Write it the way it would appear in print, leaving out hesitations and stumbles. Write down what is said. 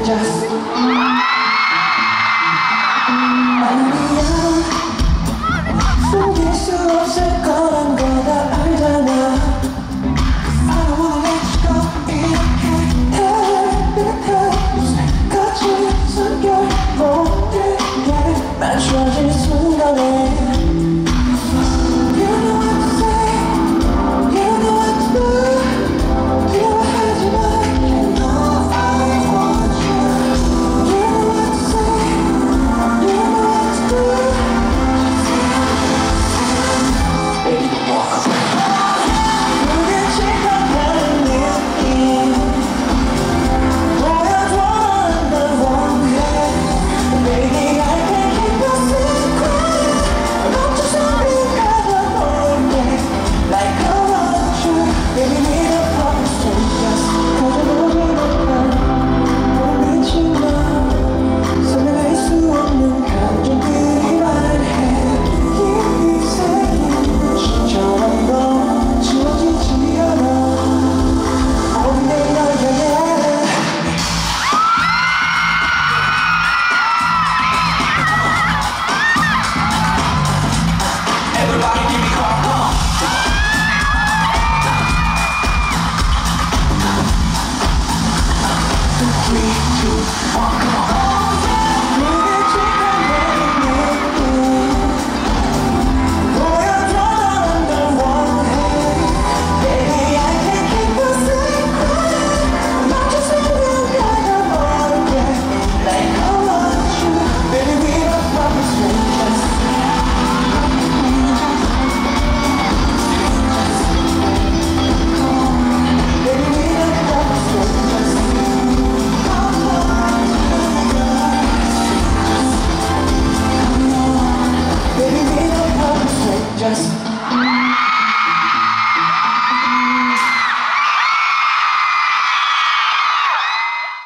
just 숨길 수 없을 거란 걸 다 알잖아. I don't wanna let you go. 이렇게 해 같이 숨겨 모든 게 맞춰질 순간에 You know what to say, you know what to do. 필요하지만 you know I want you. You know what to say, you know what to do. Three, two, one.